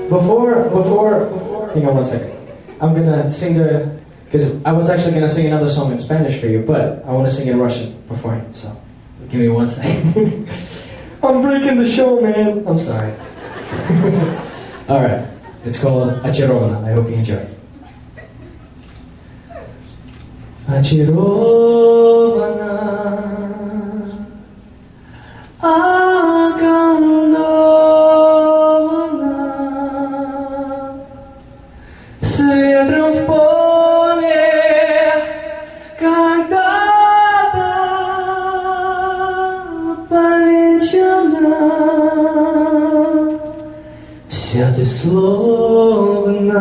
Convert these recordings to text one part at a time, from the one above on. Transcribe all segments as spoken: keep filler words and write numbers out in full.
Before, before, hang on one second. I'm gonna sing the, because I was actually gonna sing another song in Spanish for you, but I want to sing in Russian beforehand, so give me one second. I'm breaking the show, man. I'm sorry. All right, it's called Очарована. I hope you enjoy it. Очарована, околдована, с ветром в поле когда-то повенчана, вся ты словно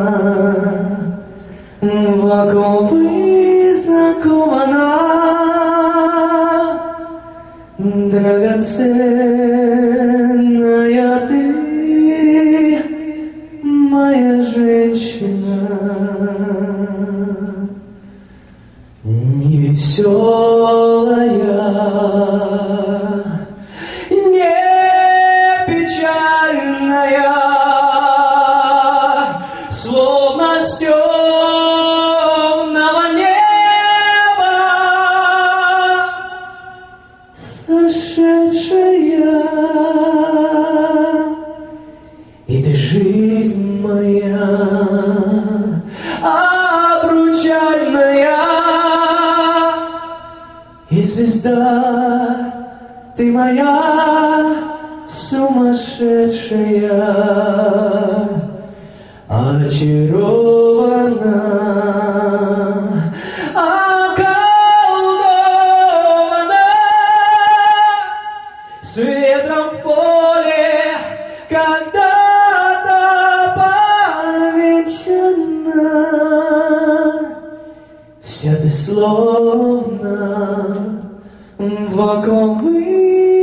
в оковы закована, драгоценная ты, моя женщина, невеселая, не печальная, словно с темного неба сошедшая, и ты жизнь моя обручальная, и звезда ты моя сумасшедшая, очарована, околдована, с ветром в поле когда-то повенчана, вся ты словно в оковы